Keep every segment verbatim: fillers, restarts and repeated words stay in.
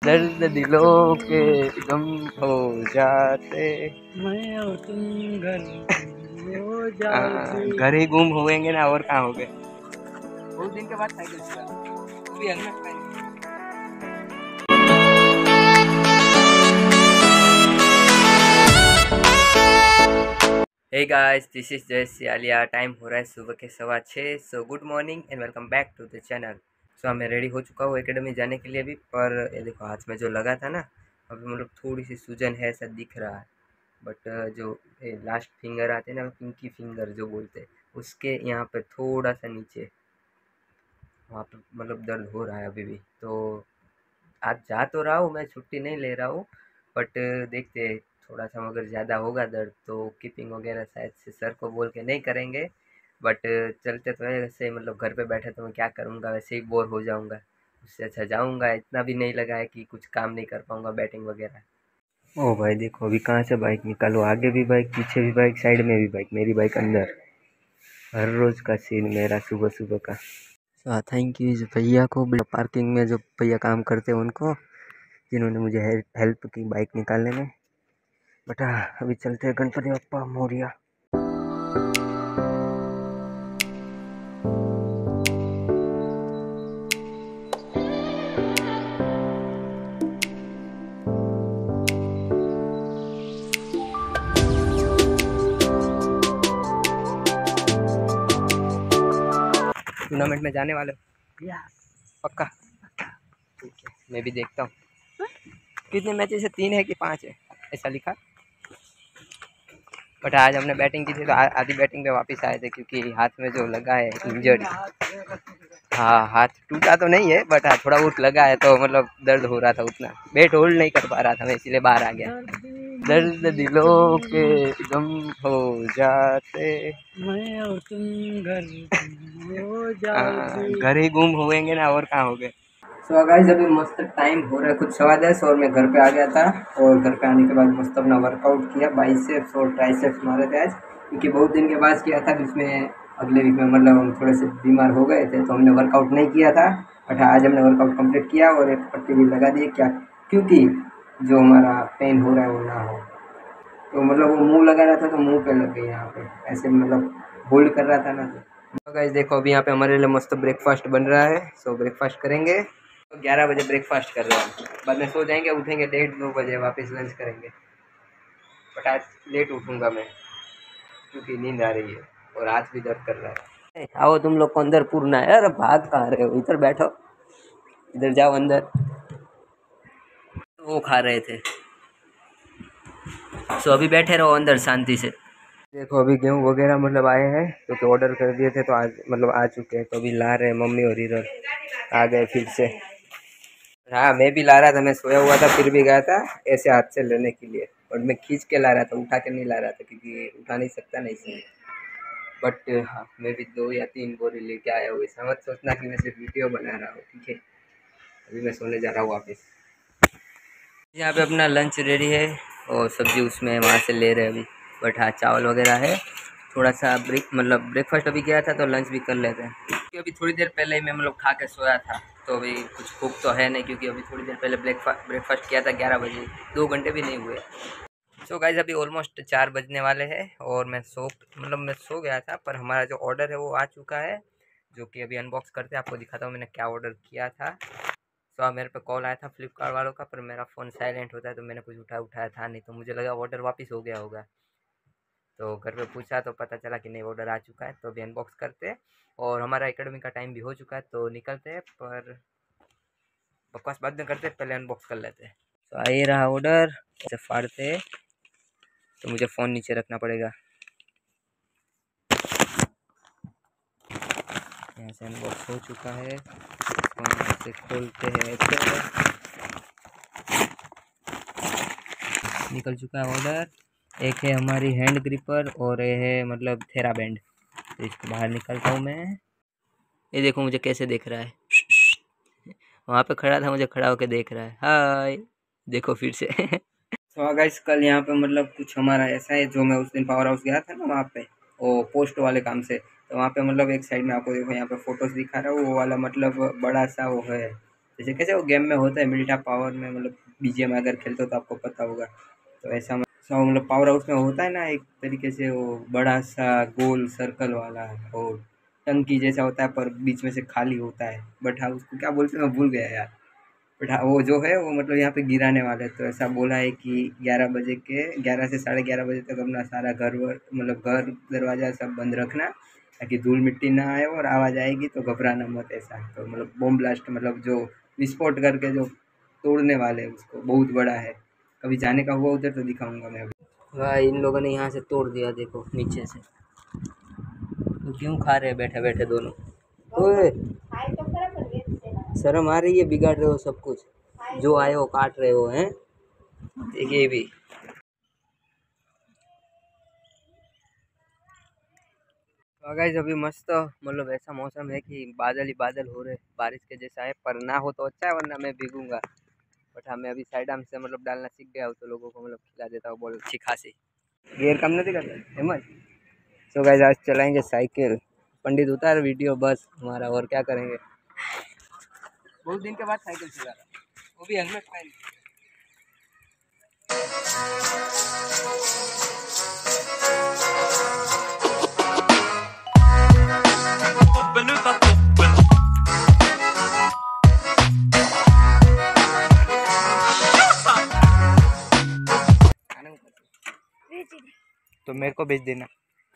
दर्द दिलों के गम हो जाते, मैं और तुम घर हो जाते। घर ही गुम होएंगे ना, और कहाँ हो गए। बहुत दिन के बाद साइकिल चला भी हेलमेट पहन। हे गाइस, दिस इज जय सियालिया। टाइम हो रहा है सुबह के सवा छः। So good morning and welcome back to the channel. So मैं रेडी हो चुका हूँ एकेडमी जाने के लिए भी, पर ये देखो हाथ में जो लगा था ना, अभी मतलब थोड़ी सी सूजन है, ऐसा दिख रहा है। बट जो लास्ट फिंगर आते हैं ना, पिंकी फिंगर जो बोलते हैं, उसके यहाँ पे थोड़ा सा नीचे वहाँ पे मतलब दर्द हो रहा है अभी भी। तो आज जा तो रहा हूँ, मैं छुट्टी नहीं ले रहा हूँ, बट देखते हैं थोड़ा सा अगर ज़्यादा होगा दर्द तो कीपिंग वगैरह शायद से सर को बोल के नहीं करेंगे। बट चलते तो है वैसे, मतलब घर पे बैठे तो मैं क्या करूँगा, वैसे ही बोर हो जाऊँगा। उससे अच्छा जाऊँगा। इतना भी नहीं लगा है कि कुछ काम नहीं कर पाऊँगा बैटिंग वगैरह। ओ भाई देखो, अभी कहाँ से बाइक निकालो, आगे भी बाइक, पीछे भी बाइक, साइड में भी बाइक, मेरी बाइक अंदर। हर रोज़ का सीन मेरा सुबह सुबह का। सो थैंक यू भैया को, पार्किंग में जो भैया काम करते हैं उनको, जिन्होंने मुझे हेल्प की बाइक निकालने में। बेटा अभी चलते हैं गणपति बप्पा मोरिया। टूर्नामेंट में जाने वाले हो? पक्का? ठीक है, मैं भी देखता हूँ कितने मैचेस है, तीन है कि पाँच है, ऐसा लिखा। बट आज हमने बैटिंग की थी तो आधी बैटिंग पे वापस आए थे, क्योंकि हाथ में जो लगा है इंजर्ड। हाँ, हाथ टूटा तो नहीं है, बट हाँ थोड़ा बहुत लगा है, तो मतलब दर्द हो रहा था, उतना बैट होल्ड नहीं कर पा रहा था मैं, इसीलिए बाहर आ गया। दर्द दिलों के गम हो जाते, मैं और तुम घर हो जाते। घर ही गुम होएंगे ना, और कहाँ हो गए। सो गाइस, अभी मस्त टाइम हो रहा है कुछ सवा दस, और मैं घर पे आ गया था। और घर पे आने के बाद मस्त अपना वर्कआउट किया, बाइसेप्स और ट्राइसेप्स मारे थे आज, क्योंकि बहुत दिन के बाद किया था। जिसमें अगले वीक में मतलब हम थोड़े से बीमार हो गए थे, तो हमने वर्कआउट नहीं किया था। बट आज हमने वर्कआउट कंप्लीट किया और एक पट्टी भी लगा दी, क्या क्योंकि जो हमारा पेन हो रहा है वो ना हो। तो मतलब वो मुंह लगा रहा था तो मुंह पे लग गई यहाँ पे, ऐसे मतलब होल्ड कर रहा था ना। तो गाइस देखो, अभी यहाँ पे हमारे लिए मस्त ब्रेकफास्ट बन रहा है। सो ब्रेकफास्ट करेंगे, तो ग्यारह बजे ब्रेकफास्ट कर रहे हैं, बाद में सो जाएंगे, उठेंगे डेढ़ दो बजे, वापस लंच करेंगे। बट आज लेट उठूँगा मैं, क्योंकि नींद आ रही है और हाथ भी दर्द कर रहा है। आओ तुम लोग को अंदर पूरना है। अरे भाग कहाँ रहे हो, इधर बैठो, इधर जाओ अंदर। वो खा रहे थे, सो अभी बैठे रहो अंदर शांति से। देखो अभी गेहूँ वगैरह मतलब आए हैं, क्योंकि तो ऑर्डर कर दिए थे, तो आज मतलब आ चुके हैं। तो अभी ला रहे हैं मम्मी और इधर आ गए फिर से। हाँ, मैं भी ला रहा था, मैं सोया हुआ था, फिर भी गया था ऐसे हाथ से लेने के लिए, और मैं खींच के ला रहा था, उठा के नहीं ला रहा था, क्योंकि उठा नहीं सकता नहीं से। बट हाँ, मैं भी दो या तीन बोरी लेके आया हूँ, ऐसा मत सोचना कि मैं सिर्फ वीडियो बना रहा हूँ, ठीक है। अभी मैं सोने जा रहा हूँ वापस। यहाँ पे अपना लंच रेडी है, और सब्जी उसमें वहाँ से ले रहे हैं अभी। बट हाँ, चावल वगैरह है। थोड़ा सा ब्रेक मतलब ब्रेकफास्ट अभी किया था, तो लंच भी कर लेते हैं, क्योंकि अभी थोड़ी देर पहले ही मैं मतलब खा के सोया था, तो अभी कुछ भूख तो है नहीं, क्योंकि अभी थोड़ी देर पहले ब्रेकफास्ट ब्रेकफास्ट किया था ग्यारह बजे, दो घंटे भी नहीं हुए। सो गाइस, अभी ऑलमोस्ट चार बजने वाले हैं, और मैं सो मतलब मैं सो गया था, पर हमारा जो ऑर्डर है वो आ चुका है, जो कि अभी अनबॉक्स करते हैं, आपको दिखाता हूँ मैंने क्या ऑर्डर किया था। सो मेरे पे कॉल आया था फ्लिपकार्ट वालों का, पर मेरा फ़ोन साइलेंट होता है, तो मैंने कुछ उठा उठाया था नहीं, तो मुझे लगा ऑर्डर वापस हो गया होगा। तो घर पे पूछा तो पता चला कि नहीं, ऑर्डर आ चुका है। तो अभी अनबॉक्स करते हैं, और हमारा एकेडमी का टाइम भी हो चुका है, तो निकलते हैं। पर बकवास बाद में करते हैं, पहले अनबॉक्स कर लेते हैं। तो आ ये रहा ऑर्डर, इसे फाड़ते हैं, तो मुझे फ़ोन नीचे रखना पड़ेगा। यहाँ से अनबॉक्स हो चुका है, फ़ोन यहाँ से खोलते हैं, ऐसे निकल चुका है ऑर्डर। एक है हमारी हैंड ग्रिपर, और ये है मतलब थेरा बैंड। तो इसको बाहर निकलता हूँ मैं। ये देखो मुझे कैसे देख रहा है, वहाँ पे खड़ा था, मुझे खड़ा होकर देख रहा है, हाय देखो फिर से। तो गाइस, कल यहाँ पे मतलब कुछ हमारा ऐसा है, जो मैं उस दिन पावर हाउस गया था ना, वहाँ पे वो पोस्ट वाले काम से, तो वहाँ पे मतलब एक साइड में आपको देखो यहाँ पे फोटोज दिखा रहा हूँ, वो वाला मतलब बड़ा सा वो है, जैसे कैसे वो गेम में होता है मिल्टा पावर में, मतलब बीजीएम अगर खेलते हो तो आपको पता होगा। तो ऐसा सो मतलब पावर हाउस में होता है ना एक तरीके से वो बड़ा सा गोल सर्कल वाला और टंकी जैसा होता है पर बीच में से खाली होता है, बट हाँ उसको क्या बोलते हैं मैं भूल गया यार। बट हाँ वो जो है वो मतलब यहाँ पे गिराने वाले हैं। तो ऐसा बोला है कि ग्यारह बजे के ग्यारह से साढ़े ग्यारह बजे तक अपना सारा घर वर मतलब घर दरवाज़ा सब बंद रखना, ताकि धूल मिट्टी ना आए और आवाज़ आएगी तो घबराना मत ऐसा। तो मतलब बम ब्लास्ट मतलब जो विस्फोट करके जो तोड़ने वाले हैं उसको, बहुत बड़ा है। कभी जाने का हुआ उधर तो दिखाऊंगा मैं अभी। भाई इन लोगों ने यहाँ से तोड़ दिया, देखो नीचे से। तो क्यों खा रहे हैं बैठे बैठे दोनों? ओए शर्म आ रही है, बिगाड़ रहे हो सब कुछ, जो आए हो काट रहे हो हैं। देखिए भी तो गाइस अभी मस्त मतलब ऐसा मौसम है कि बादल ही बादल हो रहे, बारिश के जैसा है, पर ना हो तो अच्छा है वरना मैं भीगूंगा। बट हाँ मैं अभी साइड आर्म से मतलब डालना सीख गया हूँ तो लोगों को मतलब खिला देता हूँ बहुत अच्छी खासी। गेयर कम नहीं करता हेमंत। सो गाइस आज चलाएंगे साइकिल, पंडित उतार वीडियो बस हमारा, और क्या करेंगे। बहुत दिन के बाद साइकिल चला रहा, वो भी हेलमेट पहन। तो मेरे को भेज देना,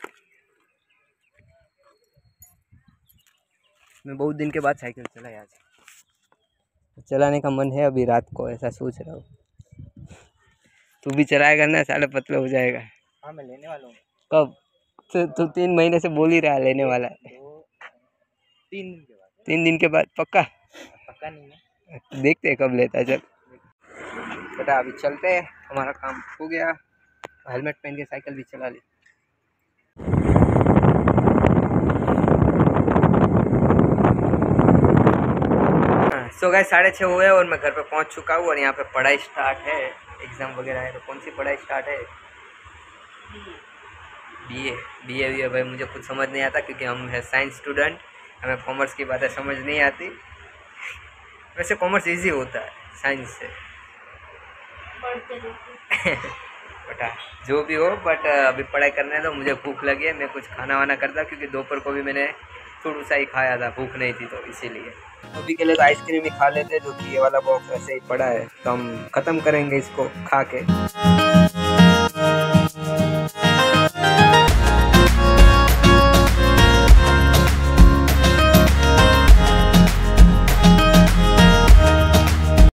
मैं बहुत दिन के बाद साइकिल चलाई आज। चलाने का मन है अभी रात को, ऐसा सोच रहा हूँ। तू भी चलाएगा ना, साले पतला हो जाएगा। हाँ मैं लेने वाला हूँ। कब? तू तो तीन महीने से बोल ही रहा है लेने वाला है। तीन दिन के बाद। तीन दिन के बाद पक्का? पक्का नहीं है, देखते हैं कब लेता है। चल बेटा अभी चलते हैं, हमारा काम हो गया। हेलमेट पहन के साइकिल भी चला ली। सो गाइस साढ़े छः हुए और मैं घर पे पहुंच चुका हूँ और यहाँ पे पढ़ाई स्टार्ट है, एग्ज़ाम वगैरह है। तो कौन सी पढ़ाई स्टार्ट है? बीए। बीए भी है भाई, मुझे कुछ समझ नहीं आता क्योंकि हम है साइंस स्टूडेंट, हमें कॉमर्स की बातें समझ नहीं आती। वैसे कॉमर्स इजी होता है साइंस से बेटा जो भी हो, बट अभी पढ़ाई करने दो, मुझे भूख लगी है, मैं कुछ खाना वाना करता क्योंकि दोपहर को भी मैंने थोड़ा सा ही खाया था, भूख नहीं थी तो इसीलिए। अभी के लिए तो आइसक्रीम ही खा लेते, जो कि ये वाला बॉक्स ऐसे ही पड़ा है, तो हम ख़त्म करेंगे इसको खा के।